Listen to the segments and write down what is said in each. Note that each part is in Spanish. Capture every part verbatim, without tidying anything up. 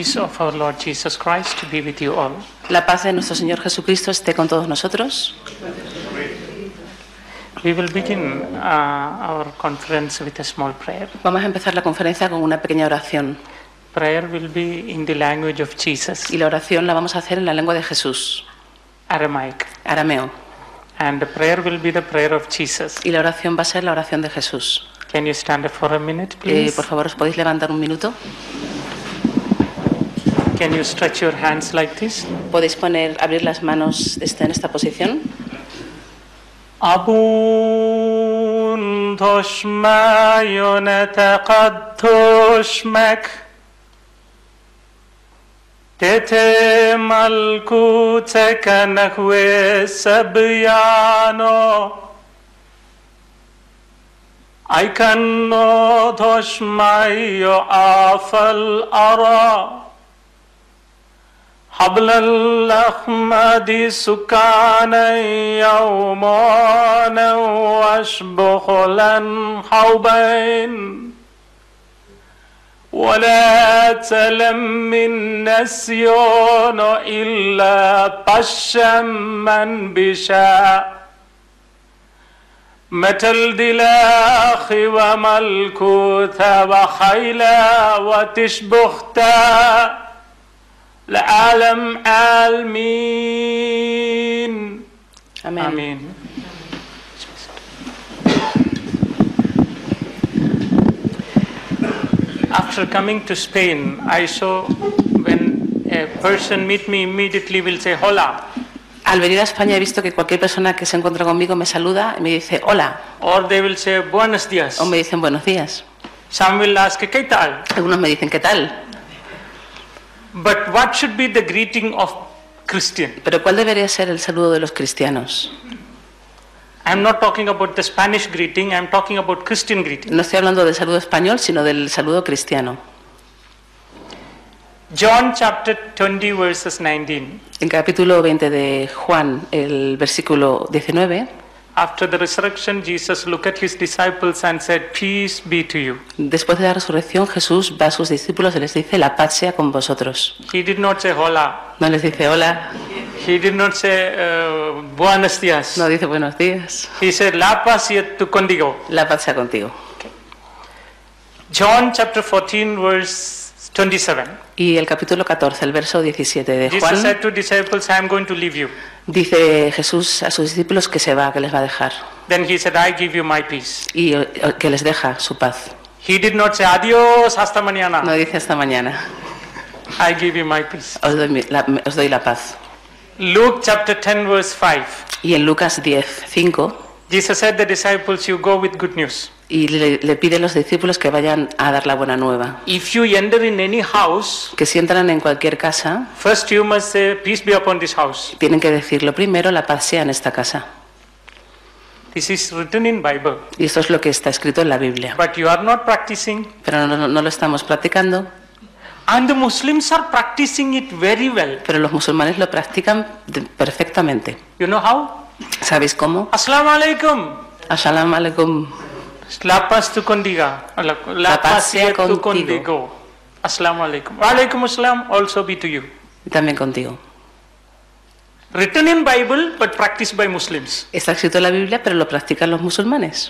peace of our Lord Jesus Christ be with you all. La paz de nuestro Señor Jesucristo esté con todos nosotros. We will begin uh, our conference with a small prayer. Vamos a empezar la conferencia con una pequeña oración. Prayer will be in the language of Jesus. Y la oración la vamos a hacer en la lengua de Jesús. Aramaic. Arameo. And the prayer will be the prayer of Jesus. Y la oración va a ser la oración de Jesús. Can you stand up for a minute, please? Eh, por favor, ¿os podéis levantar un minuto? Can you stretch your hands like this? ¿Podéis poner, abrir las manos este, en esta posición? Abun toshmayonete qad toshmek Tete malkuteka nahwe sabyano Aikanno toshmayo afal ara حبل اللحمد سكانا يومان واشبخلا حوبين ولا تلم من نسيون إلا طشا من بشاء متى الدلاخ وملكوت وخيلا وتشبختا العالم عالمين Amén. Amén. After coming to Spain, I saw when a person meet me immediately will say hola. Al venir a España he visto que cualquier persona que se encuentra conmigo me saluda y me dice hola. Or they will say buenos días. O me dicen buenos días. Some will ask ¿qué tal? Algunos me dicen ¿qué tal? But what should be the greeting of Christian? Pero ¿cuál debería ser el saludo de los cristianos? I'm not talking about the Spanish greeting, I'm talking about Christian greeting. No estoy hablando del saludo español, sino del saludo cristiano. John chapter twenty verses nineteen. En capítulo veinte de Juan, el versículo diecinueve. After the resurrection, Jesus looked at his disciples and said, "Peace be to you." Después de la resurrección, Jesús va a sus discípulos y les dice, la paz sea con vosotros. He did not say hola. No les dice hola. He did not say uh, buenos días. No dice buenos días. He said, "La paz sea tu contigo." La paz sea contigo. Okay. John chapter fourteen verse twenty-seven. Y el capítulo catorce, el verso diecisiete de Jesus Juan, said to disciples, "I am going to leave you." dice Jesús a sus discípulos que se va, que les va a dejar. Then he said, "I give you my peace." Y eh, que les deja su paz. He did not say adiós hasta mañana. No dice hasta mañana. I give you my peace. Os doy, mi- la, os doy la paz. Luke chapter ten verse five. Y en Lucas diez, cinco, Jesus said to the disciples, "You go with good news. y le, le pide a los discípulos que vayan a dar la buena nueva. If you enter in any house, Que si entran en cualquier casa, first you must say, peace be upon this house." tienen que decirlo primero, la paz sea en esta casa. This is written in Bible. Y esto es lo que está escrito en la Biblia. But you are not practicing. Pero no, no, no lo estamos practicando. And the Muslims are practicing it very well. Pero los musulmanes lo practican de- perfectamente. You know how? ¿Sabéis cómo? Assalamu alaikum. Assalam alaikum. La paz tu condiga. La, la paz sea tu contigo. Assalamu alaikum. Wa alaikum assalam also be to you. Y también contigo. Written in Bible but practiced by Muslims. Está escrito en la Biblia, pero lo practican los musulmanes.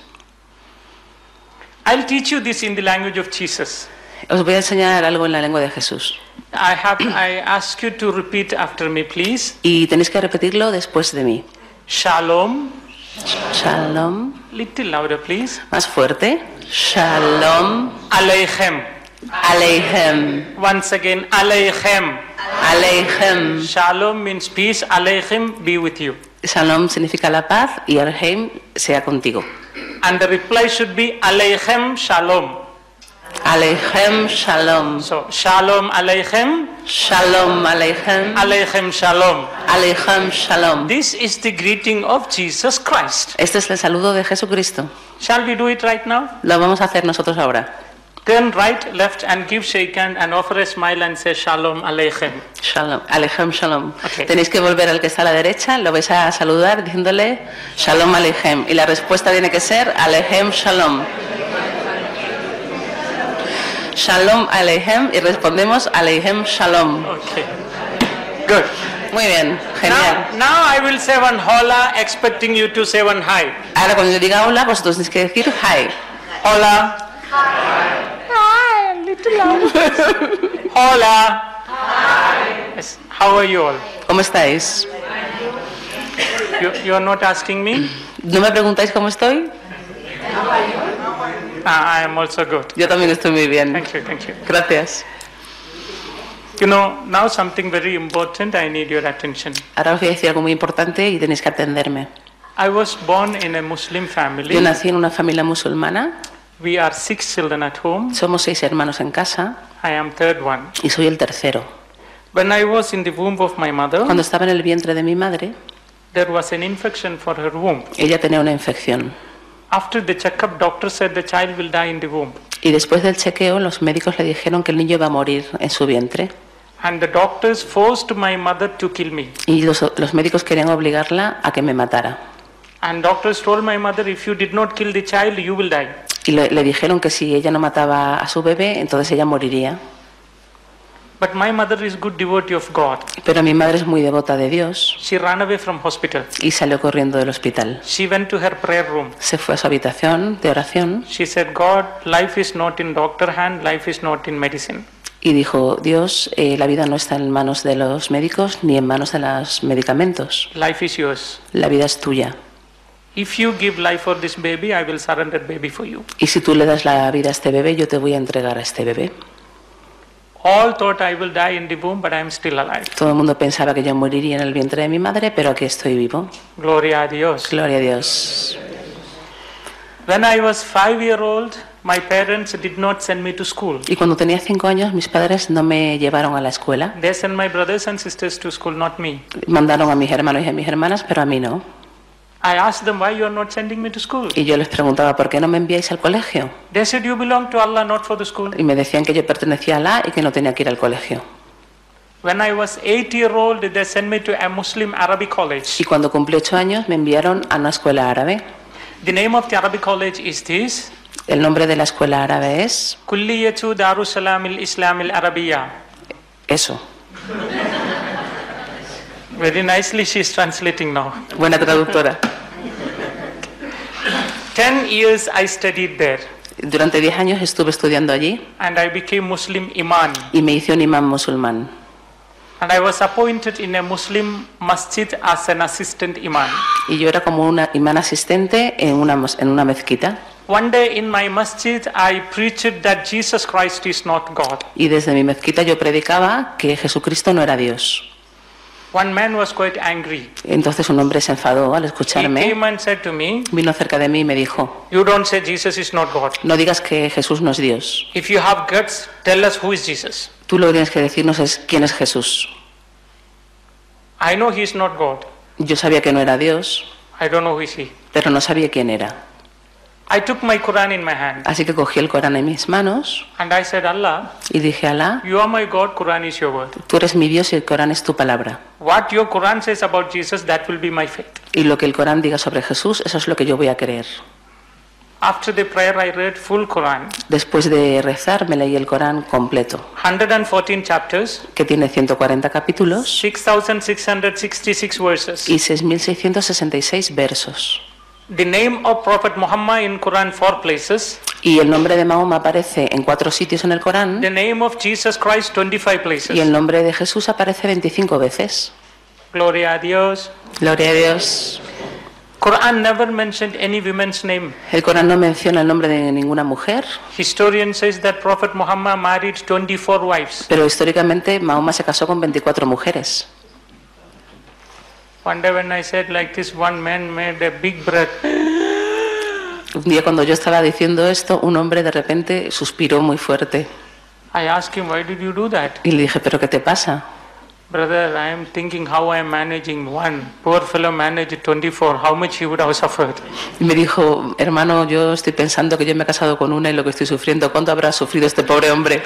I'll teach you this in the language of Jesus. Os voy a enseñar algo en la lengua de Jesús. I have I ask you to repeat after me, please. Y tenéis que repetirlo después de mí. Shalom. Shalom. Little louder, please. Más fuerte. Shalom. Aleichem. Aleichem. Once again, Aleichem. Aleichem. Shalom means peace. Aleichem be with you. Shalom significa la paz y Aleichem sea contigo. And the reply should be Aleichem Shalom. Aleichem Shalom. So Shalom Aleichem. Shalom Aleichem. Aleichem Shalom. Aleichem Shalom. This is the greeting of Jesus Christ. Este es el saludo de Jesucristo. Shall we do it right now? Lo vamos a hacer nosotros ahora. Turn right, left, and give shake hand and offer a smile and say Shalom Aleichem. Shalom, Aleichem Shalom. Okay. Tenéis que volver al que está a la derecha, lo vais a saludar diciéndole Shalom Aleichem. Y la respuesta tiene que ser Aleichem Shalom. Shalom Aleichem y respondemos Aleichem Shalom. Okay. Good. Muy bien, genial. Now, now I will say one hola, expecting you to say one hi. Ahora cuando yo diga hola, vosotros tenéis que decir hi. Hola. Hi. Hi, little loud. Hola. Hi. Yes. How are you all? ¿Cómo estáis? You, you are not asking me? ¿No me preguntáis cómo estoy? Ah, I am also good. Yo también estoy muy bien. Thank you, thank you. Gracias. You know, now something very important, I need your attention. Ahora os voy a decir algo muy importante y tenéis que atenderme. I was born in a Muslim Yo family. nací en una familia musulmana. We are six children at home. Somos seis hermanos en casa I am third one. y soy el tercero. When I was in the womb of my mother, Cuando estaba en el vientre de mi madre, there was an infection for her womb. ella tenía una infección. After the checkup, doctor said the child will die in the womb. Y después del chequeo, los médicos le dijeron que el niño iba a morir en su vientre. And the doctors forced my mother to kill me. Y los, los médicos querían obligarla a que me matara. And doctors told my mother, if you did not kill the child, you will die. Y le, le dijeron que si ella no mataba a su bebé, entonces ella moriría. But my mother is good devotee of God. Pero mi madre es muy devota de Dios She ran away from hospital. y salió corriendo del hospital. She went to her prayer room. Se fue a su habitación de oración She said, God, life is not in doctor hand, life is not in medicine. y dijo, Dios, eh, la vida no está en manos de los médicos ni en manos de los medicamentos. Life is yours. La vida es tuya. If you give life for this baby, I will surrender baby for you. Y si tú le das la vida a este bebé, yo te voy a entregar a este bebé. All thought I will die in the womb, but I am still alive. Todo el mundo pensaba que yo moriría en el vientre de mi madre, pero aquí estoy vivo. Gloria a Dios. Gloria a Dios. When I was five year old, my parents did not send me to school. Y cuando tenía cinco años, mis padres no me llevaron a la escuela. They sent my brothers and sisters to school, not me. Mandaron a mis hermanos y a mis hermanas, pero a mí no. I asked them why you are not sending me to school. Y yo les preguntaba, ¿por qué no me enviáis al colegio? They said you belong to Allah, not for the school. Y me decían que yo pertenecía a Alá y que no tenía que ir al colegio. When I was eight year old, they sent me to a Muslim Arabic college. Y cuando cumplí ocho años, me enviaron a una escuela árabe. The name of the Arabic college is this. El nombre de la escuela árabe es Kulliyatu Darussalam al-Islam al-Arabiya. eso. Very nicely she is translating now. Buena traductora. Ten years I studied there Durante diez años estuve estudiando allí and I became Muslim imam. y me hice un imán musulmán. And I was appointed in a Muslim masjid as an assistant imam. Y yo era como una imán asistente en una, mos- en una mezquita. One day in my masjid I preached that Jesus Christ is not God. Y desde mi mezquita yo predicaba que Jesucristo no era Dios. One man was quite angry. Entonces un hombre se enfadó al He escucharme. came and said to me, Vino cerca de mí y me dijo, you don't say Jesus is not God. no digas que Jesús no es Dios. If you have guts, tell us who is Jesus. Tú lo que tienes que decirnos es quién es Jesús. I know he is not God. Yo sabía que no era Dios, I don't know who is he. pero no sabía quién era. I took my Quran in my hand Así que cogí el Corán en mis manos and I said, Allah, y dije, Alá, you are my God, Quran is your word. tú eres mi Dios y el Corán es tu palabra. What your Quran says about Jesus, that will be my faith. Y lo que el Corán diga sobre Jesús, eso es lo que yo voy a creer. After the prayer, I read full Quran, Después de rezar, me leí el Corán completo, one hundred fourteen chapters, que tiene ciento cuarenta capítulos six thousand six hundred sixty-six verses. y seis mil seiscientos sesenta y seis versos. The name of Prophet Muhammad in Quran four places. Y el nombre de Mahoma aparece en cuatro sitios en el Corán The name of Jesus Christ twenty-five y el places. nombre de Jesús aparece veinticinco veces. Gloria a Dios. Gloria a Dios. Quran never mentioned any woman's name. El Corán no menciona el nombre de ninguna mujer, Historian says that Prophet Muhammad married twenty-four wives. pero históricamente Mahoma se casó con veinticuatro mujeres. One day when I said like this, one man made a big breath. Un día cuando yo estaba diciendo esto, un hombre de repente suspiró muy fuerte I asked him, why did you do that? y le dije, ¿pero qué te pasa? Brother, I am thinking how I am managing one. Poor fellow managed twenty-four. How much he would have suffered. Y me dijo, hermano, yo estoy pensando que yo me he casado con una y lo que estoy sufriendo, ¿cuánto habrá sufrido este pobre hombre?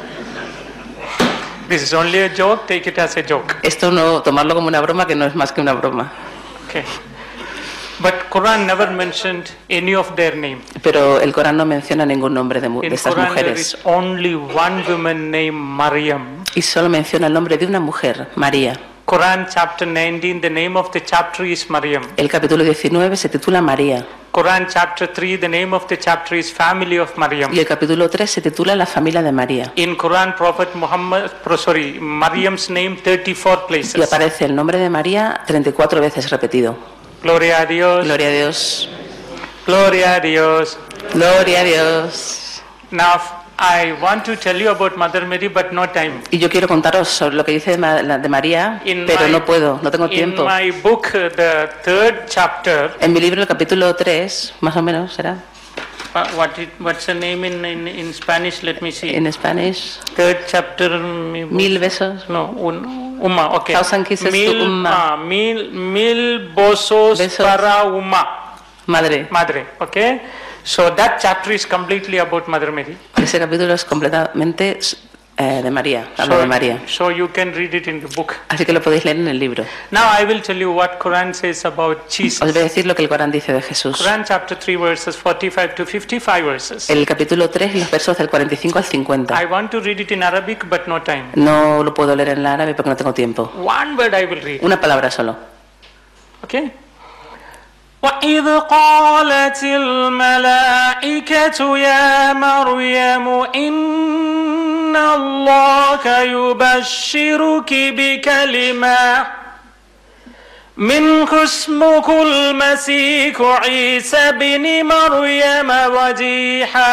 This is only a joke. Take it as a joke. Esto no, tomarlo como una broma, que no es más que una broma. Okay. But Quran never mentioned any of their name. Pero el Corán no menciona ningún nombre de, mu- de In estas Quran there mujeres. is only one woman named Maryam. Y solo menciona el nombre de una mujer, María. Quran chapter nineteen, the name of the chapter is Maryam. El capítulo diecinueve se titula María. Quran chapter three, the name of the chapter is Family of Maryam. Y el capítulo tres se titula La familia de María. In Quran, Prophet Muhammad, pro- sorry, Maryam's name thirty-four Y places. aparece el nombre de María treinta y cuatro veces repetido. Gloria a Dios. Gloria a Dios. Gloria a Dios. Gloria a Dios. Now, I want to tell you about Mother Mary, but no time. Y yo quiero contaros sobre lo que dice de, Ma- la- de María, In pero my- no puedo, no tengo In tiempo. my book, uh, the third chapter, En mi libro, el capítulo tres, más o menos, será, uh, what it, what's the name in, in, in Spanish? Let me see. en Spanish, Third chapter. mm, mil besos. No, un, Uma, okay. Thousand kisses to mil, Umma. ah, mil, mil besos, Besos. para Uma, Madre. Madre, okay? So that chapter is completely about Mother Mary. Ese capítulo es completamente eh, de María, habla de María. so you can read it in the book. Así que lo podéis leer en el libro. Now I will tell you what Quran says about Jesus. Os voy a decir lo que el Corán dice de Jesús. Quran chapter three verses forty-five to fifty-five verses. El capítulo tres, los versos del cuarenta y cinco al cincuenta. I want to read it in Arabic but no time. No lo puedo leer en el árabe porque no tengo tiempo. One word I will read. Una palabra solo. Okay? وَإِذْ قَالَتِ الْمَلَائِكَةُ يَا مَرْيَمُ إِنَّ اللَّهَ يُبَشِّرُكِ بِكَلِمَةٍ منه اسمه المسيح عيسى بن مريم وجيحا.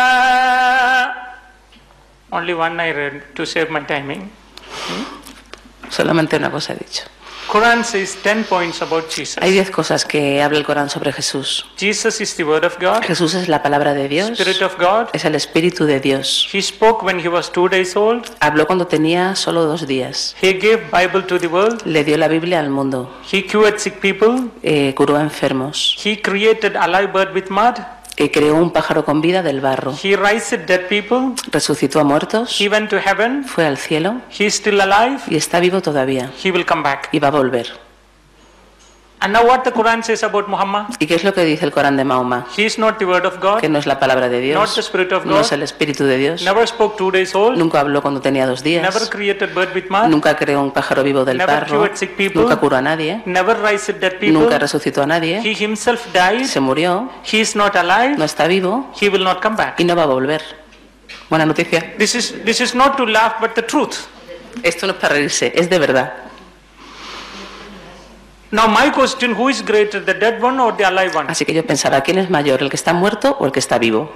Only one I read to save my timing. Solamente una cosa he dicho. Quran says ten points about Jesus. Hay diez cosas que habla el Corán sobre Jesús. Jesus is the word of God, Jesús es la palabra de Dios, Spirit of God. es el Espíritu de Dios. He spoke when he was two days old. Habló cuando tenía solo dos días. He gave Bible to the world. Le dio la Biblia al mundo. He cured sick people. Eh, curó a enfermos. He created a live bird with mud. Eh, creó un pájaro con vida del barro. He raised dead people. Resucitó a muertos. He went to heaven. Fue al cielo. He is still alive. Y está vivo todavía. He will come back. Y va a volver. And now what the Quran says about Muhammad? ¿Y qué es lo que dice el Corán de Mahoma? He is not the word of God. Que no es la palabra de Not the Dios. Spirit of No es God. el Espíritu de Dios. Never spoke two days old. Nunca habló cuando tenía dos Never días. created bird with mud. Nunca creó un pájaro vivo del Never barro. cured sick people. Nunca curó a nadie. Never raised dead people. Nunca resucitó a nadie. He himself died. Se murió. He is not alive. No está vivo. He will not come back. Y no va a volver. Buena noticia. This is this is not to laugh, but the truth. Esto no es para reírse, es de verdad. Now my question: who is greater, the dead one or the alive one? Así que yo pensaba, ¿quién es mayor, el que está muerto o el que está vivo?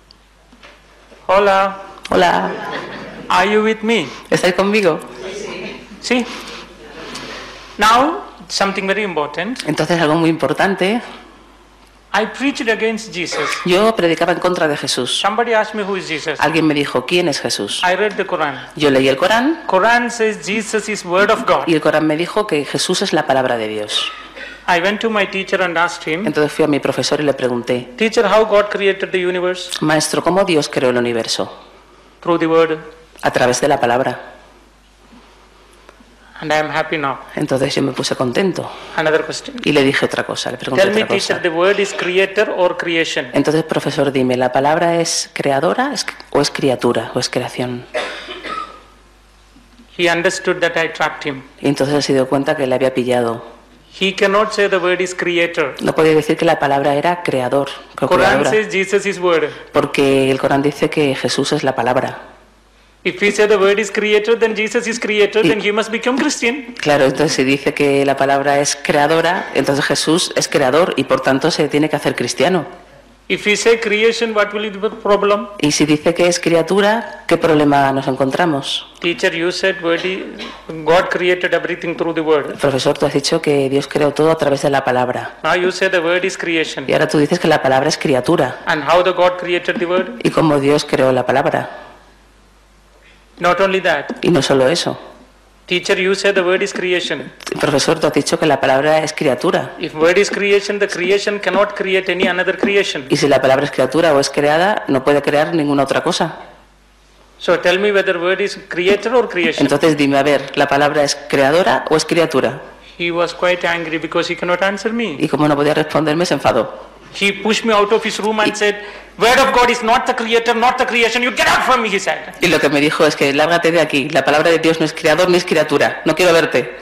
Hola. Hola, Are you with me? ¿estáis conmigo? See. Now something very important. Entonces algo muy importante. I preached against Jesus. Yo predicaba en contra de Jesús. Somebody asked me who is Jesus. Alguien me dijo, ¿quién es Jesús? I read the Quran. Yo leí el Corán Quran says Jesus is word of God. y el Corán me dijo que Jesús es la palabra de Dios. I went to my teacher and asked him, Entonces fui a mi profesor y le pregunté, teacher, how God created the universe? maestro, ¿cómo Dios creó el universo? Through the word. A través de la palabra. And I am happy now. Entonces yo me puse contento Another question. y le dije otra cosa, le pregunté Tell me, otra teacher, cosa. the word is creator or creation? Entonces, profesor, dime, ¿la palabra es creadora es- o es criatura o es creación? He understood that I trapped him. Y entonces se dio cuenta que le había pillado. He cannot say the word is creator. No podía decir que la palabra era creador, o Quran creadora, says Jesus is word. porque el Corán dice que Jesús es la palabra. If we say the word is creator, then Jesus is creator, then he must become Christian. Claro, entonces si dice que la palabra es creadora, entonces Jesús es creador y por tanto se tiene que hacer cristiano. If we say creation, what will be the problem? Y si dice que es criatura, ¿qué problema nos encontramos? Teacher, you said word is, God created everything through the word. Profesor, tú has dicho que Dios creó todo a través de la palabra. Now you say the word is creation. Y ahora tú dices que la palabra es criatura. And how the God created the word? ¿Y cómo Dios creó la palabra? Not only that. Y no solo eso. Teacher, you say the word is creation. Profesor, tú has dicho que la palabra es criatura. If word is creation, the creation cannot create any another creation. Y si la palabra es criatura o es creada, no puede crear ninguna otra cosa. So tell me whether word is creator or creation. Entonces dime, a ver, ¿la palabra es creadora o es criatura? he was quite angry because he cannot answer me. Y como no podía responderme, se enfadó. He pushed me out of his room and said, "Word of God is not the creator, not the creation. You get out from me," he said. Y lo que me dijo es que lárgate de aquí. La palabra de Dios no es creador ni es criatura. No quiero verte.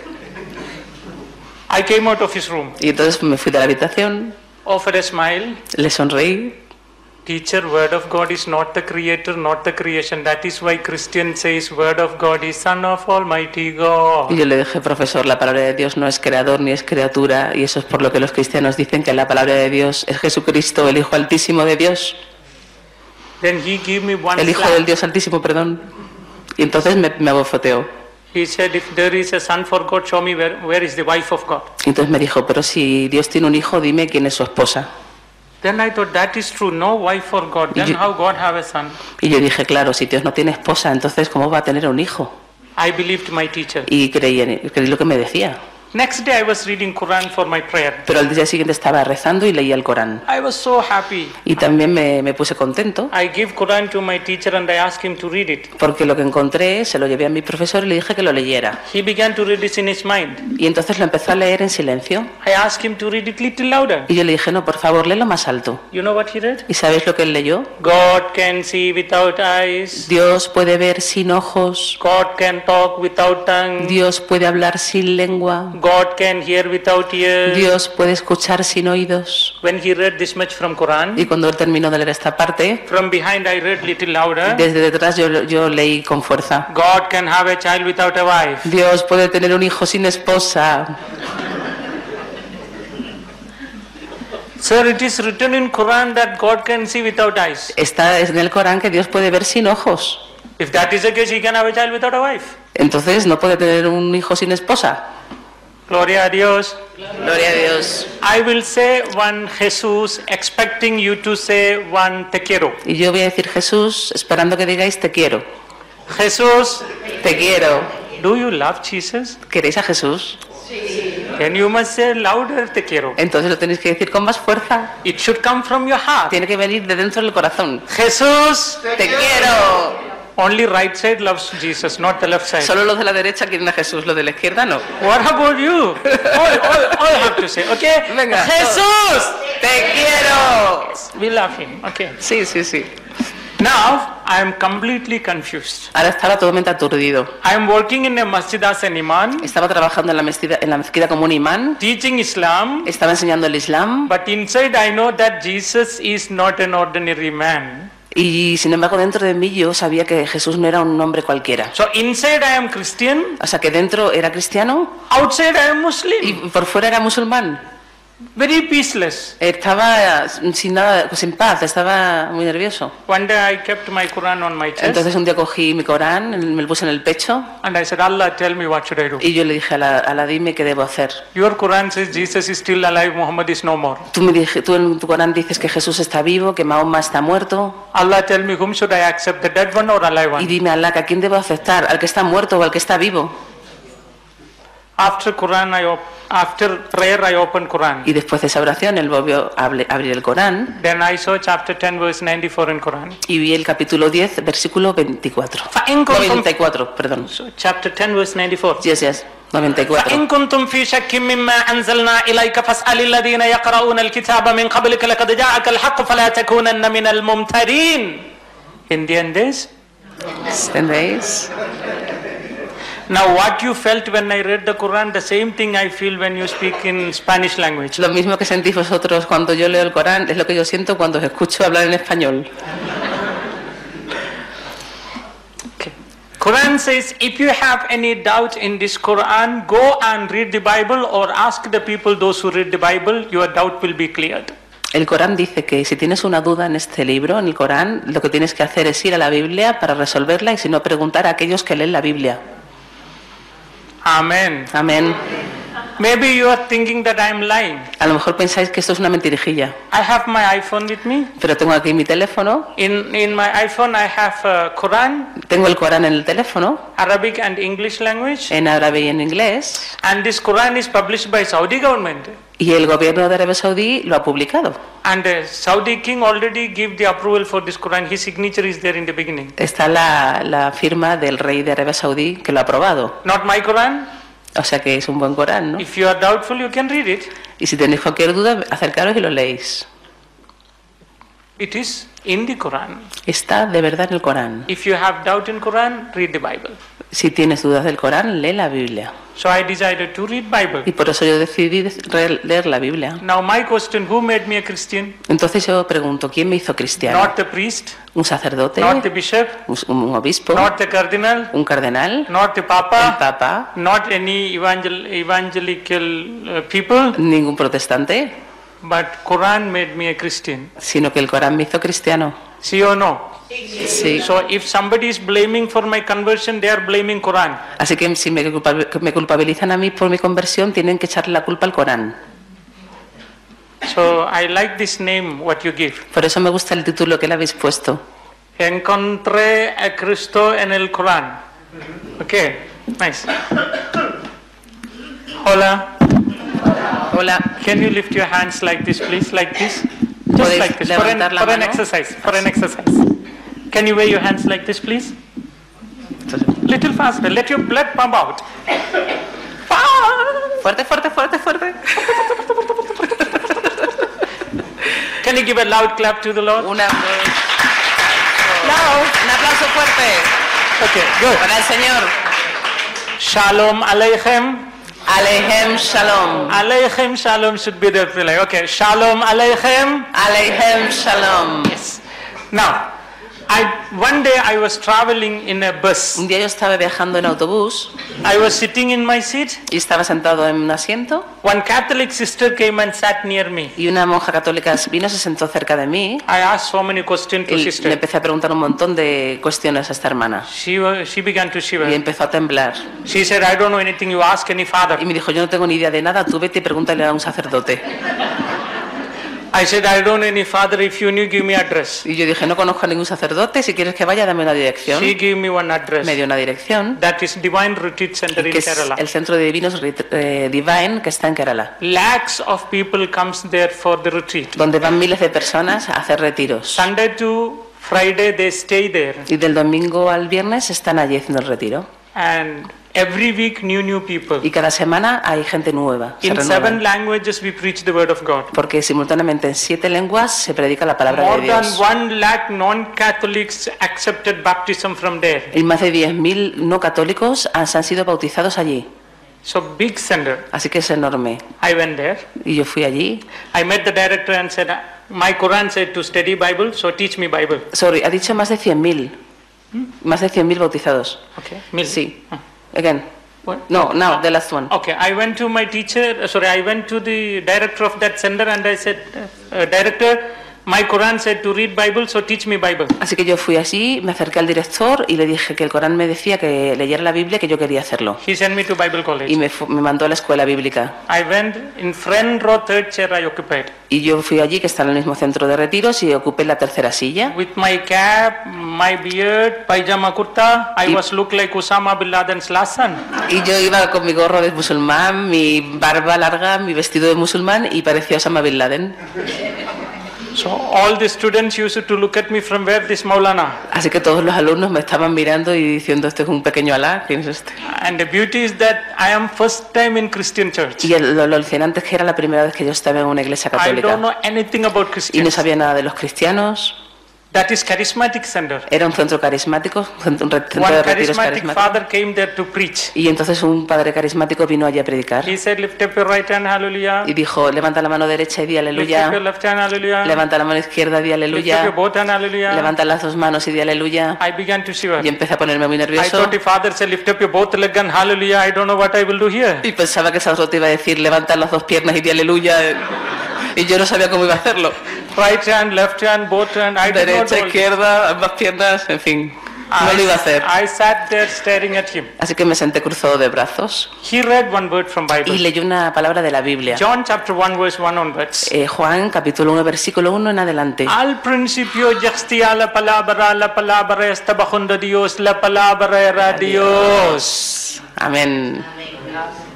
I came out of his room. Y entonces me fui de la habitación, Offered a smile. le sonreí. Teacher, word of God is not the creator, not the creation. That is why Christian says word of God is son of Almighty God. Y yo le dije, profesor, la palabra de Dios no es creador ni es criatura. Y eso es por lo que los cristianos dicen que la palabra de Dios es Jesucristo, el Hijo Altísimo de Dios. Then he gave me one El Hijo slap. del Dios Altísimo, perdón. Y entonces me, me abofeteó. He said, if there is a son for God, show me where, where is the wife of God. Y entonces me dijo, pero si Dios tiene un hijo, dime quién es su esposa. Then I thought that is true, no wife for God. Then You- how God have a son? Y yo dije, claro, si Dios no tiene esposa, entonces ¿cómo va a tener un hijo? I believed my teacher. Y creí, en, creí lo que me decía. Next day I was reading Quran for my prayer. Pero al día siguiente estaba rezando y leía el Corán. I was so happy. Y también me, me puse contento I gave Quran to my teacher and I asked him to read it. porque lo que encontré se lo llevé a mi profesor y le dije que lo leyera. He began to read this in his mind. Y entonces lo empezó a leer en silencio. I asked him to read it little louder. Y yo le dije, no, por favor, léelo más alto. You know what he read? ¿Y sabes lo que él leyó? God can see without eyes. Dios puede ver sin ojos. God can talk without tongue. Dios puede hablar sin lengua. God can hear without ears. Dios puede escuchar sin oídos. When he read this much from Quran, Y cuando él terminó de leer esta parte, from behind I read little louder. desde detrás yo, yo leí con fuerza. God can have a child without a wife. Dios puede tener un hijo sin esposa. Sir, it is written in Quran that God can see without eyes. Está en el Corán que Dios puede ver sin ojos. If that is the case, he can have a child without a wife. Entonces no puede tener un hijo sin esposa. Gloria a Dios. Gloria a Dios. I will say one Jesus, expecting you to say one te quiero. Y yo voy a decir Jesús, esperando que digáis te quiero. Jesus, Te quiero. do you love Jesus? ¿Queréis a Jesús? Then you must say louder te quiero. Entonces lo tenéis que decir con más fuerza. It should come from your heart. Tiene que venir de dentro del corazón. Jesus, Te quiero. only right side loves Jesus, not the left side. Solo los de la derecha quieren a Jesús, los de la izquierda no. What about you? all, all, all have to say, okay? Venga. Jesus, Te quiero. we love him, okay? Sí, sí, sí. Now, I am completely confused. Ahora estaba totalmente aturdido. I am working in a masjid as an imam, Estaba trabajando en la mezquita, en la mezquita como un imán. teaching Islam, Estaba enseñando el Islam. but inside I know that Jesus is not an ordinary man. Y sin embargo dentro de mí yo sabía que Jesús no era un hombre cualquiera. So inside I am Christian, O sea que dentro era cristiano outside I am y Muslim. por fuera era musulmán. Very peaceless. Estaba sin nada, sin paz, estaba muy nervioso. One day I kept my Quran on my chest Entonces un día cogí mi Corán, me lo puse en el pecho and I said, Allah, tell me what should I do? y yo le dije a la, a la dime qué debo hacer. Your Quran says Jesus is still alive, Muhammad is no more. Tú, me dije, tú en tu Corán dices que Jesús está vivo, que Mahoma está muerto. Allah, tell me whom should I accept, the dead one or alive Y one? dime, Allah, ¿a quién debo aceptar? ¿Al que está muerto o al que está vivo? After Quran, I op- after prayer, I opened Quran. Y después de esa oración, él volvió a able- abrir el Corán Then I saw chapter ten, verse ninety-four in Quran. y vi el capítulo diez, versículo veinticuatro. فإن كنتم noventa y cuatro, perdón. So, chapter ten, verse ninety-four. Yes, yes, noventa y cuatro. فإن كنتم في شك مما أنزلنا إليك فاسأل الذين يقرؤون الكتاب من قبلك لقد جاءك الحق فلا تكونن من الممترين. In the end days. ¿Entendéis? Now what you felt when I read the Quran, the same thing I feel when you speak in Spanish language. Lo mismo que sentís vosotros cuando yo leo el Corán es lo que yo siento cuando os escucho hablar en español. Okay. Quran says, if you have any doubt in this Quran, go and read the Bible or ask the people, those who read the Bible, your doubt will be cleared. El Corán dice que si tienes una duda en este libro, en el Corán, lo que tienes que hacer es ir a la Biblia para resolverla y si no, preguntar a aquellos que leen la Biblia. Amen. Amén. Maybe you are thinking that I am lying. A lo mejor pensáis que esto es una mentirijilla, I have my iPhone with me. pero tengo aquí mi teléfono, In, in my iPhone, I have uh, Quran, tengo el Corán en el teléfono, Arabic and English language. en árabe y en inglés, And this Quran is published by Saudi government. y el gobierno de Arabia Saudí lo ha publicado. And the Saudi king already gave the approval for this Quran. His signature is there in the beginning. Está la, la firma del rey de Arabia Saudí que lo ha aprobado. Not my Quran. O sea que es un buen Corán, ¿no? If you are doubtful, you can read it. Y si tenéis cualquier duda, acercaros y lo leéis. It is in the Quran. Está de verdad en el Corán. If you have doubt in Quran, read the Bible. Si tienes dudas del Corán, lee la Biblia. So I decided to read Bible. Y por eso yo decidí re- leer la Biblia. Now my question, who made me a Christian? Entonces yo pregunto, ¿quién me hizo cristiano? Not the priest, ¿Un sacerdote? not the bishop, ¿Un, un obispo? not the cardinal, ¿Un cardenal? not the ¿El papa, papa? not any evangel- evangelical uh, people, ¿Ningún protestante? but Quran made me a Christian. Sino que el Corán me hizo cristiano. See or no? Sí. So if somebody is blaming for my conversion, they are blaming Quran. Así que si me, culpa- me culpabilizan a mí por mi conversión, tienen que echarle la culpa al Corán. So I like this name, what you give. Por eso me gusta el título que le habéis puesto. Encontré a Cristo en el Corán. Okay, nice. Hola. Hola. Can you lift your hands like this, please? Like this? Just ¿Podéis like this. For an, levantar la for an mano? exercise. For an exercise. Can you wave your hands like this, please? Little faster. Let your blood pump out. Fuerte, fuerte, fuerte, fuerte. Can you give a loud clap to the Lord? Una, Loud. un aplauso fuerte Okay, good. para el Señor. Shalom Aleichem. Aleichem Shalom. Aleichem Shalom should be the reply. Okay, Shalom Aleichem. Aleichem Shalom. Yes. Now, I, one day I was traveling in a bus. Un día yo estaba viajando en autobús I was sitting in my seat. y estaba sentado en un asiento One Catholic sister came and sat near me. y una monja católica vino, se sentó cerca de mí I asked so many questions to y le sister. empecé a preguntar un montón de cuestiones a esta hermana She, wa- she began to y shiver. empezó a temblar She said, I don't know anything, you ask any father. y me dijo, yo no tengo ni idea de nada, tú vete y pregúntale a un sacerdote. I said, I don't know any father, if you knew, give me address. Y yo dije, no conozco a ningún sacerdote, si quieres que vaya, dame una dirección. She gave me one address. Me dio una dirección, That is Divine Retreat Center que in es Kerala. el Centro de Divinos Ret- eh, Divine, que está en Kerala, Lakhs of people comes there for the retreat. donde van miles de personas a hacer retiros. Sunday to Friday they stay there, Y del domingo al viernes están allí haciendo el retiro. and every week new new people. Y cada semana hay gente nueva. Se In renuevan. seven languages we preach the word of God. Porque simultáneamente en siete lenguas se predica la palabra More de than Dios. one lakh non-Catholics accepted baptism from there. Y más de diez mil no católicos han, se han sido bautizados allí. So big center. Así que es enorme. I went there. Y yo fui allí. I met the director and said, my Quran said to study Bible, so teach me Bible. Sorry, ha dicho más de cien mil. Más de cien mil bautizados. Okay. Mil. Sí. Ah. Again. What? No, now, the last one. Okay, I went to my teacher, uh, sorry, I went to the director of that center and I said, uh, director, my Quran said to read Bible, so teach me Bible. Así que yo fui allí, me acerqué al director y le dije que el Corán me decía que leyera la Biblia, que yo quería hacerlo. He sent me to Bible college. Y me, fu- me mandó a la escuela bíblica. I went in front row, third chair I occupied. Y yo fui allí, que está en el mismo centro de retiros, y ocupé la tercera silla. With my cap, my beard, pajama kurta, I Y- was look like Osama bin Laden's last son. Y yo iba con mi gorro de musulmán, mi barba larga, mi vestido de musulmán y parecía Osama Bin Laden. So all the students used to look at me from where this Maulana. Así que todos los alumnos me estaban mirando y diciendo, este es un pequeño Alá, ¿quién es este? And the beauty is that I am first time in Christian church. Y el- lo, lo alucinante es que era la primera vez que yo estaba en una iglesia I don't católica. know anything about Y no Christians. sabía nada de los cristianos. That is charismatic center. Era un centro carismático, un centro un re- centro One de retiros charismatic carismáticos. father came there to preach. Y entonces un padre carismático vino allí a predicar. He said, lift up your right hand, hallelujah. Y dijo, levanta la mano derecha y di Lift up your aleluya. left hand, hallelujah. Levanta la mano izquierda, di Lift up your aleluya. both hand, hallelujah. Levanta las dos manos y di aleluya. I began to shiver. Y empecé a ponerme muy I nervioso. thought the father said, lift up your both leg and hallelujah. I don't know what I will do here. Y pensaba que el sacerdote iba a decir, levanta las dos piernas y di aleluya. Y yo no sabía cómo iba a hacerlo. Right hand, left hand, both hand. I did not Derecha, hold. izquierda, ambas piernas, en fin. No lo iba a hacer. I sat there staring at him. Así que me senté cruzado de brazos He read one word from y Bible. leyó una palabra de la Biblia. John chapter one verse one onwards. Eh, Juan capítulo uno versículo uno en adelante. Al principio ya existía la palabra, la palabra estaba junto a Dios, la palabra era Dios. Amén.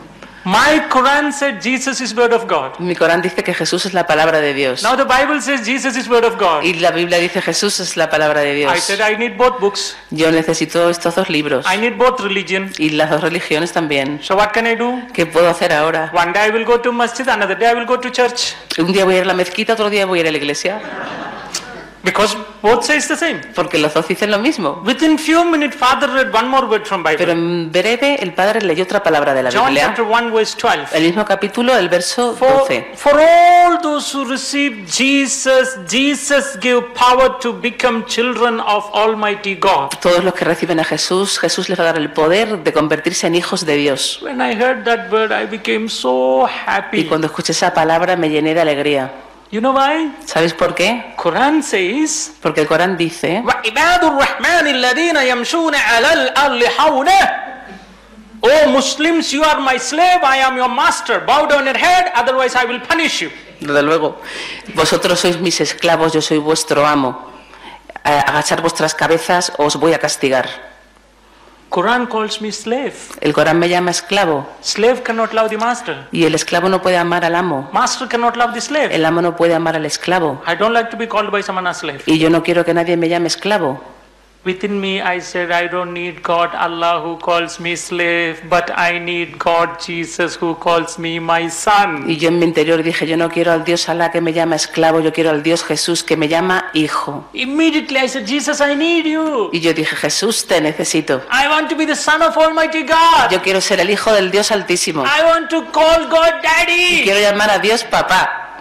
My Quran said Jesus is word of God. Mi Corán dice que Jesús es la palabra de Dios. Now the Bible says Jesus is word of God. Y la Biblia dice Jesús es la palabra de I Dios. said I need both books. Yo necesito estos dos libros. I need both religion. Y las dos religiones también. So what can I do? ¿Qué puedo hacer ahora? One day I will go to masjid, another day I will go to church. Un día voy a ir a la mezquita, otro día voy a ir a la iglesia. Because both says the same. Porque los dos dicen lo mismo. Within few minutes, Father read one more word from Pero Bible. en breve el Padre leyó otra palabra de la John Biblia. chapter one verse twelve. El mismo capítulo, el verso For, doce. for all those who receive Jesus, Jesus gave power to become children of Almighty God. Todos los que reciben a Jesús, Jesús les va a dar el poder de convertirse en hijos de Dios. When I heard that word, I became so Y happy. cuando escuché esa palabra me llené de alegría. You know why? ¿Sabéis por qué? Quran says, Porque el Corán dice: وَعِبَادُ الرَّحْمَنِ الَّذِينَ يَمْشُونَ عَلَى الْأَرْضِ حَوْنَهُ. Oh Muslims, you are my slave, I am your master. Bow down your head, otherwise I will punish you. Desde luego, vosotros sois mis esclavos, yo soy vuestro amo. Agachar vuestras cabezas, os voy a castigar. Quran calls me slave. El Corán me llama esclavo. Slave cannot love the master. Y el esclavo no puede amar al amo. Master cannot love the slave. El amo no puede amar al esclavo. I don't like to be called by someone a slave. Y yo no quiero que nadie me llame esclavo. Within me I said I don't need God, Allah who calls me slave, but I need God, Jesus who calls me my son. Y yo en mi interior dije: yo no quiero al Dios Alá que me llama esclavo, yo quiero al Dios Jesús que me llama hijo. Immediately I said, Jesus, I need you. Y yo dije: Jesús, te necesito. I want to be the son of Almighty God. Yo quiero ser el hijo del Dios Altísimo. I want to call God Daddy. Quiero llamar a Dios papá.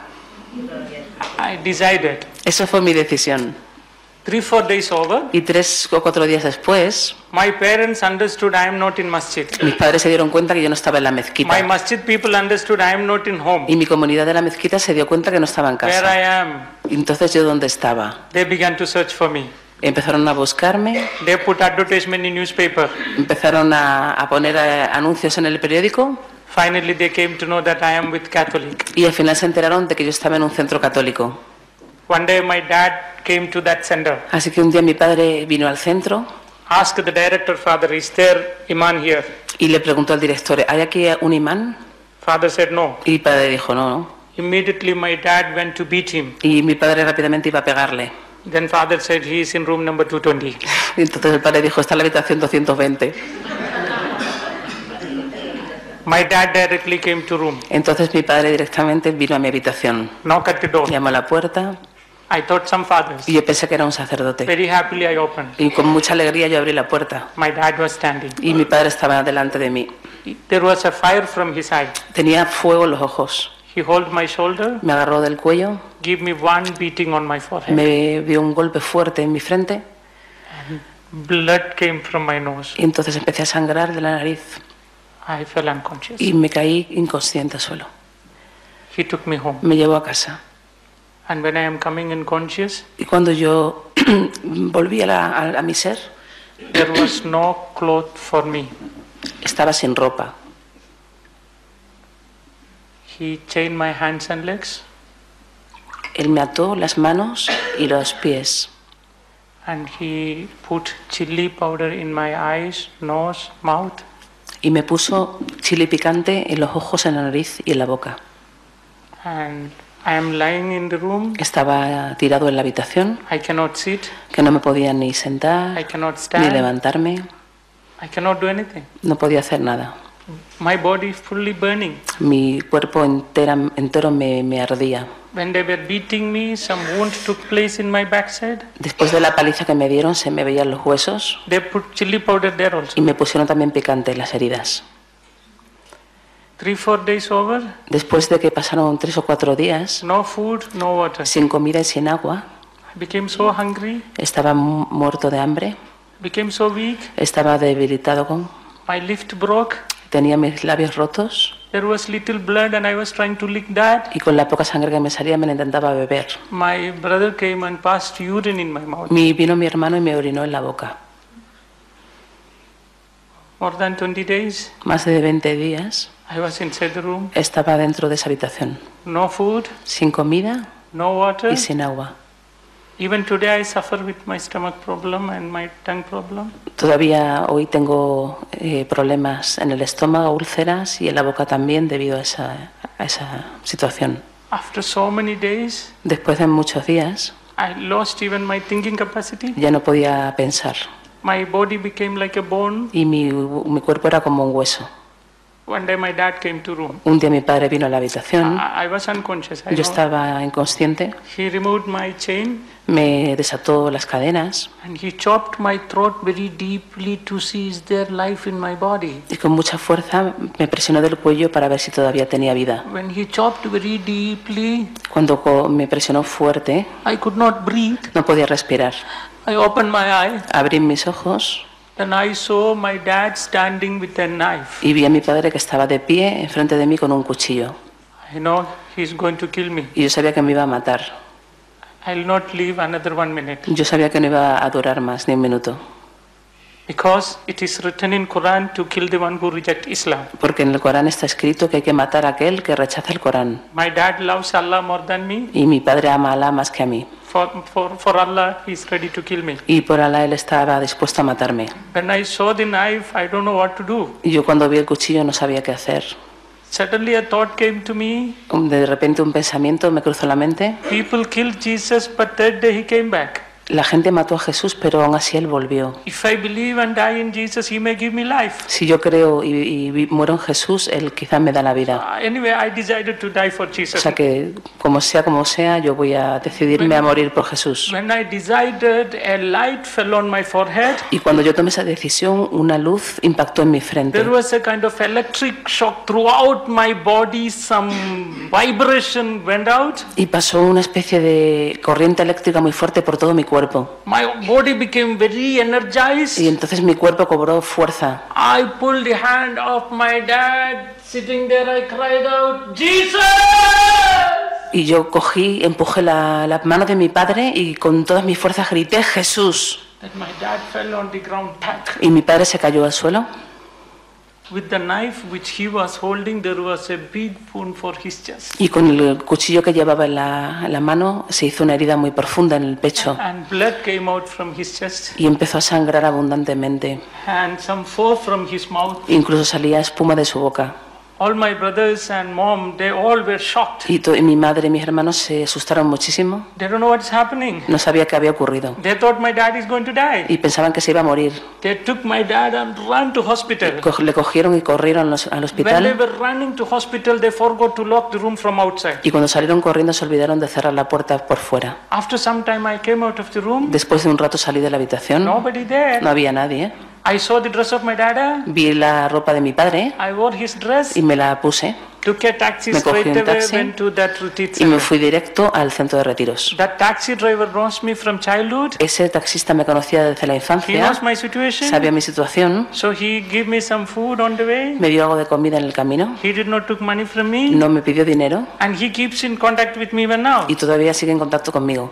I decided. Eso fue mi decisión. Three, four days over, Y tres o cuatro días después, my parents understood I am not in masjid. mis padres se dieron cuenta que yo no estaba en la My mezquita. masjid people understood I am not in home. Y mi comunidad de la mezquita se dio cuenta que no estaba en Where casa. I am, Y entonces, ¿yo dónde estaba? they began to search for me. Empezaron a buscarme, They put advertisement in newspaper. empezaron a, a poner eh, anuncios en el periódico Finally, they came to know that I am with Catholic. y al final se enteraron de que yo estaba en un centro católico. One day, my dad came to that center. Así que un día mi padre vino al centro Asked the director, Father, is there imam here? y le preguntó al director: ¿hay aquí un imán? Father said no. Y mi padre dijo: no, no. Immediately, my dad went to beat him. Y mi padre rápidamente iba a pegarle. Then father said he is in room number two twenty. Y entonces el padre dijo: está en la habitación doscientos veinte. My dad directly came to room. Entonces mi padre directamente vino a mi habitación, Knock at the door. llamó a la puerta I thought some fathers. y yo pensé que era un sacerdote. Very happily I opened. Y con mucha alegría yo abrí la puerta My dad was standing. y mi padre estaba delante de mí. There was a fire from his eye. Tenía fuego en los ojos. He held my shoulder, Me agarró del cuello, gave me one beating on my forehead. me dio un golpe fuerte en mi frente Blood came from my nose. y entonces empecé a sangrar de la nariz I fell unconscious. y me caí inconsciente al suelo. He took me home. Me llevó a casa. And when I am coming unconscious, Y cuando yo volví a, la- a- a mi ser, there was no cloth for me. estaba sin ropa. He chained my hands and legs Él me ató las manos y los pies and he put chili powder in my eyes, nose, mouth. y me puso chile picante en los ojos, en la nariz y en la boca. And I am lying in the room. Estaba tirado en la habitación, I cannot sit. que no me podía ni sentar, I cannot ni stand. levantarme, I cannot do anything. no podía hacer nada. My body is fully burning. Mi cuerpo entera, entero me, me ardía. When they were beating me, some wounds took place in my backside. Después de la paliza que me dieron, se me veían los huesos They put chili powder there also. y me pusieron también picante en las heridas. Three, four days over, Después de que pasaron tres o cuatro días, no food, no water. sin comida y sin agua, I became so hungry, estaba mu- muerto de hambre, became so weak. estaba debilitado, con, My lift broke. tenía mis labios rotos There was little blood and I was trying to lick that. y con la poca sangre que me salía me la intentaba beber. My brother came and passed urine in my mouth. Mi, vino mi hermano y me orinó en la boca. More than twenty days, Más de veinte días I was inside the room. estaba dentro de esa habitación, No food, sin comida no water. y sin agua. Even today I suffer with my stomach problem and my tongue problem. Todavía hoy tengo eh, problemas en el estómago, úlceras y en la boca también debido a esa, a esa situación. After so many days, Después de muchos días I lost even my thinking capacity. ya no podía pensar My body became like a bone. y mi, mi cuerpo era como un hueso. One day my dad came to room. Un día mi padre vino a la habitación, I, I was unconscious. I yo know. estaba inconsciente, He removed my chain me desató las cadenas and he chopped my throat very deeply to see is there life in my body. y con mucha fuerza me presionó del cuello para ver si todavía tenía vida. When he chopped very deeply, Cuando co- me presionó fuerte, I could not breathe. no podía respirar. I opened my eye Abrí mis ojos and I saw my dad standing with a knife. y vi a mi padre que estaba de pie enfrente de mí con un cuchillo. I know he's going to kill me. Y yo sabía que me iba a matar. I'll not live another one minute. Yo sabía que no iba a durar más ni un minuto. Because it is written in Quran to kill the one who rejects Islam. Porque en el Corán está escrito que hay que matar a aquel que rechaza el Corán. My dad loves Allah more than me. Y mi padre ama a Alá más que a mí. For, for, for Allah, he's ready to kill me. Y por Alá él estaba dispuesto a matarme. When I saw the knife, I don't know what to do. Y yo cuando vi el cuchillo no sabía qué hacer. Suddenly a thought came to me. De repente un pensamiento me cruzó la mente. People killed Jesus, but third day he came back. La gente mató a Jesús, pero aún así él volvió. If I believe and die in Jesus, he may give me life. Si yo creo y, y vi- muero en Jesús, él quizás me da la vida. Uh, anyway, I decided to die for O Jesus. sea que, como sea como sea, yo voy a decidirme a morir por Jesús. When I decided, a light fell on my forehead. Y cuando yo tomé esa decisión, una luz impactó en mi frente. There was a kind of electric shock throughout my body. Some vibration went out. Y pasó una especie de corriente eléctrica muy fuerte por todo mi cuerpo. My body became very energized. Y entonces mi cuerpo cobró fuerza. I pulled the hand of my dad. Sitting there, I cried out, Jesus! Y yo cogí, empujé la, la mano de mi padre y con todas mis fuerzas grité, Jesús. And my dad fell on the ground, tack. Y mi padre se cayó al suelo. With the knife which he was holding, there was a big wound for his chest. Y con el cuchillo que llevaba en la, en la mano se hizo una herida muy profunda en el pecho. And blood came out from his chest. Y empezó a sangrar abundantemente. And some foam from his mouth. Incluso salía espuma de su boca. All my brothers and mom, they all were shocked. Y, to- y mi madre y mis hermanos se asustaron muchísimo. They don't know what's happening. No sabía qué había ocurrido. They thought my dad is going to die. Y pensaban que se iba a morir. They took my dad and ran to hospital. Co- Le cogieron y corrieron los- al When they hospital. were running to hospital, they forgot to lock the room from outside. Y cuando salieron corriendo se olvidaron de cerrar la puerta por fuera. After some time, I came out of the room. Después de un rato salí de la habitación. Nobody there. No había nadie. I saw the dress of my dad. Vi la ropa de mi padre I wore his dress. y me la puse. Took a taxi Me cogí straight un away, taxi went to that retreat y me center. fui directo al centro de retiros. That taxi driver knows me from childhood. Ese taxista me conocía desde la He infancia, knows my situation. sabía mi situación, So he gave me some food on the way. me dio algo de comida en el camino, He did not took money from me. no me pidió dinero And he keeps in contact with me even now. y todavía sigue en contacto conmigo.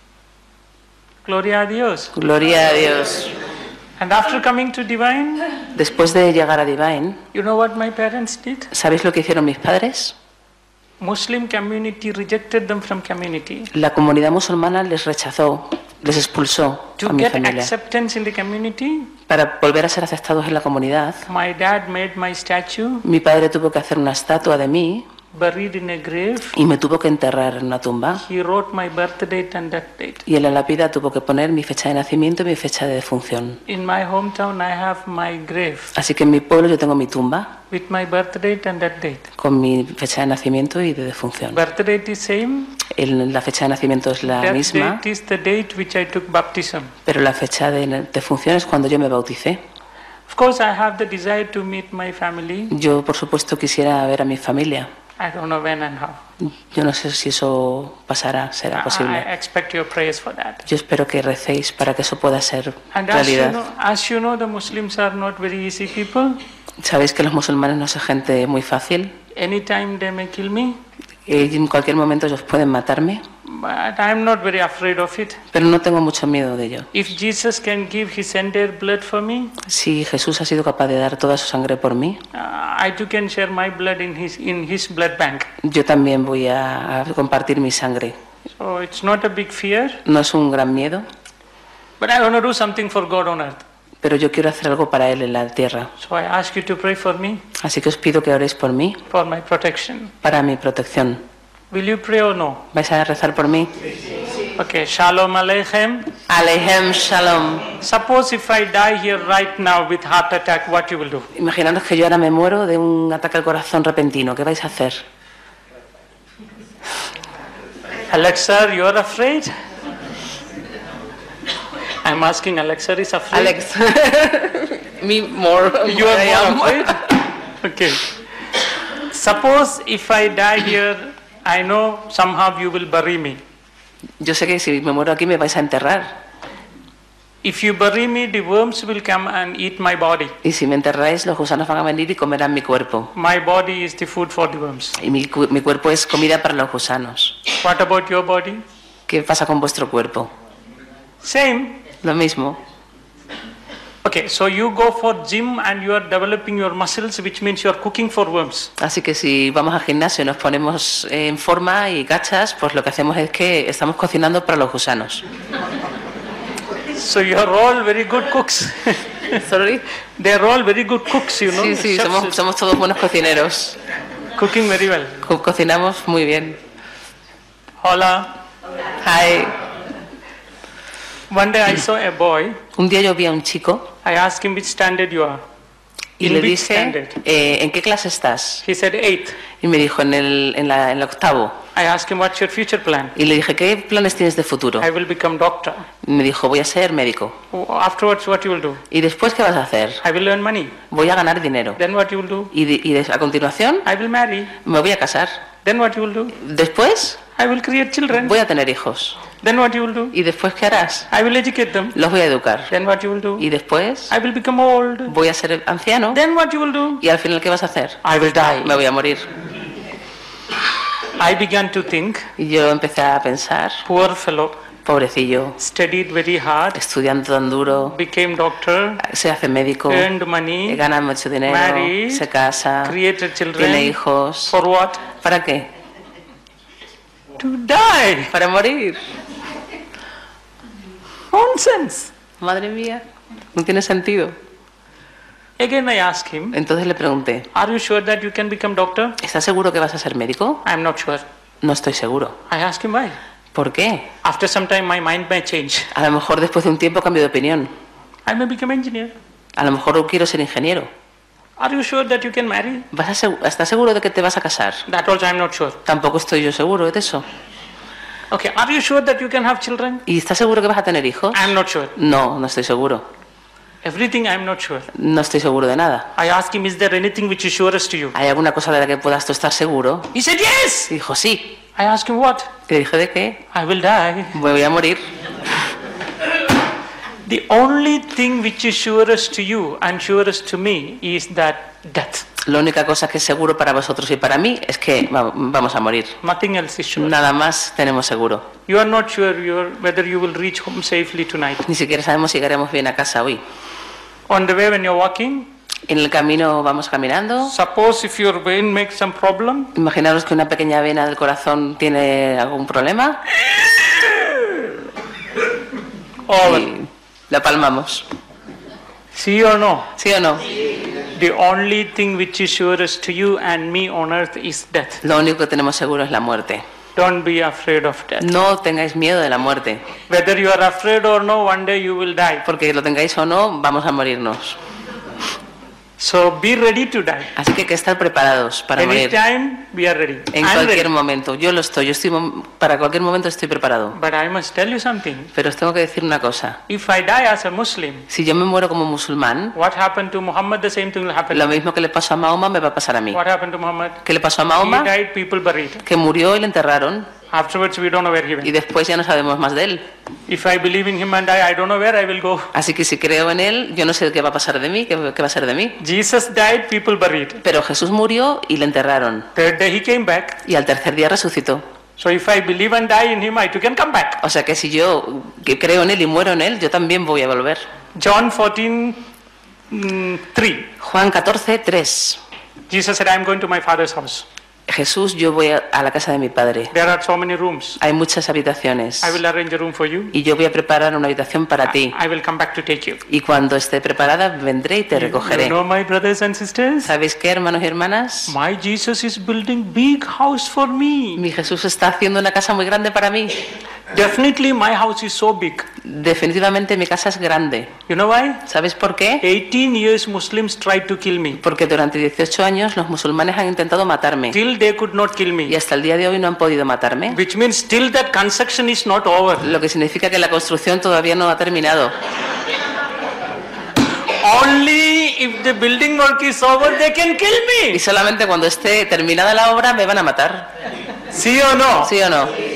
Gloria a Dios. Gloria a Dios. And after coming to Divine, Después de llegar a Divine, you know what my parents did? ¿sabéis lo que hicieron mis padres? Muslim community rejected them from community. La comunidad musulmana les rechazó, les expulsó To a mi get familia. acceptance in the community, Para volver a ser aceptados en la comunidad, my dad made my statue mi padre tuvo que hacer una estatua de mí buried in a grave. y me tuvo que enterrar en una tumba. He wrote my birth date and death date. Y en la lápida tuvo que poner mi fecha de nacimiento y mi fecha de defunción. In my hometown, I have my grave Así que en mi pueblo yo tengo mi tumba with my birth date and death date. con mi fecha de nacimiento y de defunción. Birth date is same. El- la fecha de nacimiento es la Death misma, date is the date which I took baptism. pero la fecha de defunción es cuando yo me bauticé. Of course, I have the desire to meet my family. Yo, por supuesto, quisiera ver a mi familia. I don't know when and how. Yo no sé si eso pasará, será I posible. expect your prayers for that. Yo espero que recéis para que eso pueda ser And as you, realidad. know, as you know, the Muslims are not very easy people. Sabéis que los musulmanes no son gente muy fácil. Anytime they may kill me, Eh, En cualquier momento ellos pueden matarme, but I'm not very afraid of it. pero no tengo mucho miedo de ello. If Jesus can give his entire blood for me, Si Jesús ha sido capaz de dar toda su sangre por mí, uh, I too can share my blood in his in his blood bank. yo también voy a, a compartir mi sangre. So it's not a big fear, No es un gran miedo, but I want to do something for God on earth. pero yo quiero hacer algo para Él en la tierra. So I ask you to pray for me, Así que os pido que oréis por mí, for my protection. para mi protección. Will you pray or no? ¿Vais a rezar por mí? Okay, Shalom Aleichem. Aleichem Shalom. Suppose if I die here right now with heart attack, what you will do? Imaginaros que yo ahora me muero de un ataque al corazón repentino. ¿Qué vais a hacer? Alexa, you are afraid? I'm asking Alexa is afraid? Alex. Me more. You are more afraid? Okay. Suppose if I die here, I know somehow you will bury me. Yo sé que si me muero aquí me vais a enterrar. If you bury me, the worms will come and eat my body. Y si me enterráis, los gusanos van a venir y comerán mi cuerpo. My body is the food for the worms. Y mi, cu- mi cuerpo es comida para los gusanos. What about your body? ¿Qué pasa con vuestro cuerpo? Same. Lo mismo. Okay, so you go for gym and you are developing your muscles, which means you are cooking for worms. Así que si vamos al gimnasio y nos ponemos en forma y gachas, pues lo que hacemos es que estamos cocinando para los gusanos. So you are all very good cooks. Sorry. They are all very good cooks, you know. Sí, sí, Chefs somos, somos todos buenos cocineros. cooking very well. Co- cocinamos muy bien. Hola. Hi. One day I saw a boy. Un día yo vi a un chico I asked him which standard you are. y In le which dije, standard? eh, ¿en qué clase estás? He said eighth. Y me dijo, en el, en, la, en el octavo. I asked him what's your future plan. Y le dije, ¿qué planes tienes de futuro? I will become doctor. Y me dijo, voy a ser médico. Afterwards, what you will do? ¿Y después qué vas a hacer? I will earn money. Voy a ganar dinero. Then what you will do? Y, de- y de- a continuación I will marry. me voy a casar. Then what you will do? Después I will create children. voy a tener hijos. Then what you will do? ¿Y después qué harás? I will educate them. Los voy a educar. Then what you will do? ¿Y después I will become old. voy a ser anciano? Then what you will do? ¿Y al final qué vas a hacer? I will die. Me voy a morir. I began to think, Y yo empecé a pensar, poor fellow, pobrecillo, studied very hard, estudiando tan duro, became doctor, se hace médico, earned money, gana mucho dinero, married, se casa, created tiene children. hijos. For what? ¿Para qué? To die. Para morir. Nonsense. Madre mía, no tiene sentido. Again I asked him, Entonces le pregunté, are you sure that you can become doctor? ¿estás seguro que vas a ser médico? I am not sure. No estoy seguro. I asked him why. ¿Por qué? After some time my mind may change. A lo mejor después de un tiempo cambio de opinión. I may become engineer. A lo mejor quiero ser ingeniero. Are you sure that you can marry? ¿Vas a segu- ¿Estás seguro de que te vas a casar? That also I am not sure. Tampoco estoy yo seguro de eso. Okay, are you sure that you can have children? ¿Y estás seguro que vas a tener hijos? I am not sure. No, no estoy seguro. Everything I am not sure. No estoy seguro de nada. I asked him, is there anything which is surest to you? ¿Hay alguna cosa de la que puedas tú estar seguro? He said yes. Y dijo, sí. I asked him what? Y le dije, ¿de qué? I will die. Voy a morir. The only thing which is surest to you and surest to me is that death. La única cosa que es seguro para vosotros y para mí es que va- vamos a morir. Nothing else is sure. Nada más tenemos seguro. You are not sure you are, whether you will reach home safely tonight. Ni siquiera sabemos si llegaremos bien a casa hoy. On the way when you're walking, En el camino vamos caminando. suppose if your vein makes some problem, Imaginaros que una pequeña vena del corazón tiene algún problema or y la palmamos. see or no, ¿Sí o no? the only thing which is surest to you and me on earth is death. Lo único que tenemos seguro es la muerte. Don't be afraid of death. No tengáis miedo de la muerte, Whether you are afraid or no, one day you will die. porque lo tengáis o no, vamos a morirnos. So be ready to die. Así que hay que estar preparados para morir. Anytime we are ready. En I'm cualquier ready. momento. Yo lo estoy. Yo estoy mom- para cualquier momento estoy preparado. But I must tell you something. Pero os tengo que decir una cosa. If I die as a Muslim, Si yo me muero como musulmán, what happened to Muhammad? The same thing will happen. lo mismo que le pasó a Mahoma me va a pasar a mí. What happened to Muhammad? ¿Qué le pasó a He Mahoma? died, people buried. Que murió y le enterraron. Afterwards, we don't know where he Y went. después ya no sabemos más de él. If I believe in him and die, I don't know where I will go. Así que si creo en él, yo no sé qué va a pasar de mí, qué, qué va a ser de mí. Jesus died, people buried. Pero Jesús murió y le enterraron. Third day he came back. Y al tercer día resucitó. So if I believe and die in him, I too can come back. O sea que si yo que creo en él y muero en él, yo también voy a volver. John fourteen, three. Juan catorce, tres. Jesus said, I am going to my father's house. Jesús, yo voy a, a la casa de mi padre. There are so many rooms. Hay muchas habitaciones. I will arrange a room for you. Y yo voy a preparar una habitación para ti. I will come back to take you. Y cuando esté preparada, vendré y te recogeré. You know, my brothers and sisters, ¿Sabéis qué, hermanos y hermanas? my Jesus is building big house for me. Mi Jesús está haciendo una casa muy grande para mí. Definitely my house is so big. Definitivamente mi casa es grande. You know why? ¿Sabes por qué? eighteen years Muslims tried to kill me. Porque durante dieciocho años los musulmanes han intentado matarme. Till they could not kill Y me. hasta el día de hoy no han podido matarme. Which means still that construction is not over. Lo que significa que la construcción todavía no ha terminado. Only if the building work is over, they can kill Y me. solamente cuando esté terminada la obra me van a matar. ¿Sí o no? ¿Sí o no?